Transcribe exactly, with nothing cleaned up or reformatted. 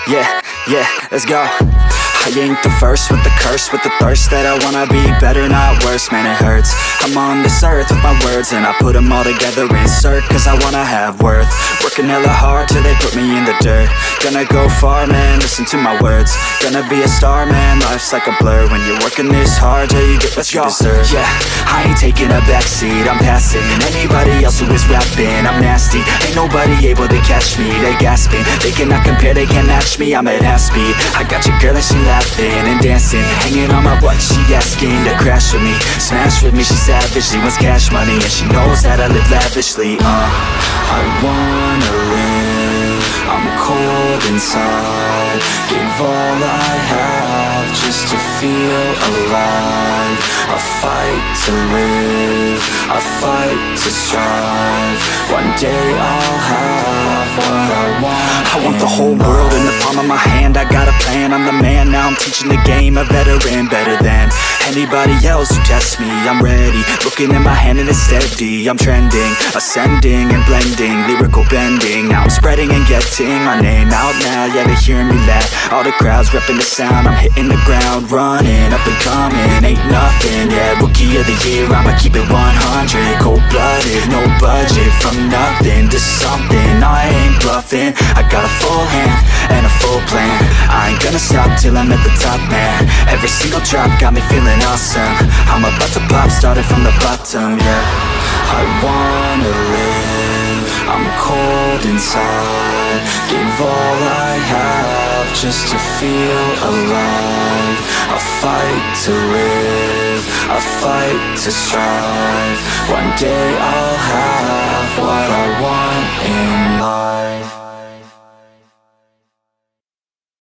Yeah, yeah, let's go. I ain't the first with the curse, with the thirst that I wanna be better, not worse, man it hurts. I'm on this earth with my words and I put them all together, insert, cause I wanna have worth. Working hella hard till they put me in the dirt. Gonna go far, man, listen to my words. Gonna be a star, man, life's like a blur. When you're working this hard, yeah, you get what you deserve. Yeah, I ain't taking a backseat, I'm passing anybody else who is rapping. I'm nasty, ain't nobody able to catch me. They gasping, they cannot compare, they can't match me. I'm at half speed, I got your girl and she laughing and dancing, hanging on my butt, she asking to crash with me, smash with me, she savage, she wants cash money, and she knows that I live lavishly. Uh, I wanna live, I'm cold inside, give all I have just to feel alive. I fight to live, I fight to strive, one day I'll have what I want. I want the whole world in the palm of my hand, I got a plan, I'm the man, now I'm teaching the game, a veteran, better than anybody else who tests me. I'm ready, looking in my hand and it's steady, I'm trending, ascending and blending, lyrical bending, now I'm spreading and getting my name out now, yeah they hearing me laugh, all the crowds repping the sound, I'm hitting the ground, running, up and coming, ain't nothing, yeah, rookie of the year, I'ma keep it one hundred, cold-blooded, no budget, from nothing to something, I ain't bluffing, I got a full hand and a full plan, I ain't gonna stop till I'm at the top, man, every single drop got me feeling awesome, I'm about to pop, started from the bottom, yeah, I wanna live, I'm cold inside, give all I have just to feel alive, I fight to live, I fight to strive, one day I'll have what I want in